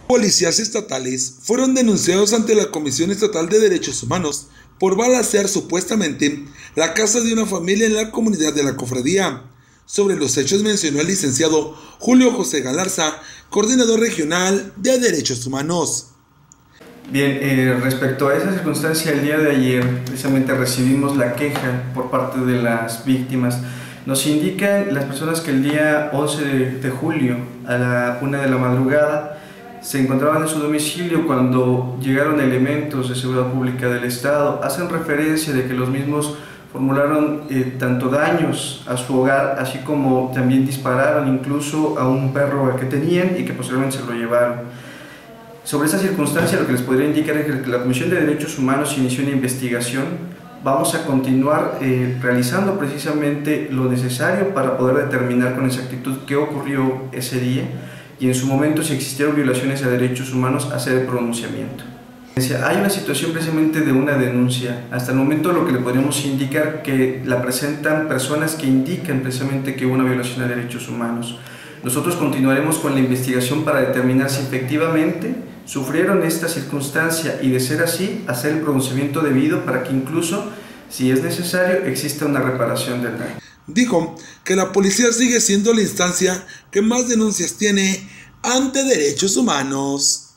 Policías estatales fueron denunciados ante la Comisión Estatal de Derechos Humanos por balacear supuestamente la casa de una familia en la comunidad de La Cofradía. Sobre los hechos mencionó el licenciado Julio José Galarza, coordinador regional de Derechos Humanos. Bien, respecto a esa circunstancia, el día de ayer precisamente recibimos la queja por parte de las víctimas. Nos indican las personas que el día 11 de julio a la 1 de la madrugada se encontraban en su domicilio cuando llegaron elementos de seguridad pública del Estado. Hacen referencia de que los mismos formularon tanto daños a su hogar, así como también dispararon incluso a un perro que tenían y que posteriormente se lo llevaron. Sobre esta circunstancia, lo que les podría indicar es que la Comisión de Derechos Humanos inició una investigación. Vamos a continuar realizando precisamente lo necesario para poder determinar con exactitud qué ocurrió ese día y en su momento, si existieron violaciones a derechos humanos, hacer el pronunciamiento. Hay una situación precisamente de una denuncia. Hasta el momento lo que le podríamos indicar que la presentan personas que indican precisamente que hubo una violación a derechos humanos. Nosotros continuaremos con la investigación para determinar si efectivamente sufrieron esta circunstancia y, de ser así, hacer el pronunciamiento debido para que incluso, si es necesario, exista una reparación del daño. Dijo que la policía sigue siendo la instancia que más denuncias tiene ante derechos humanos.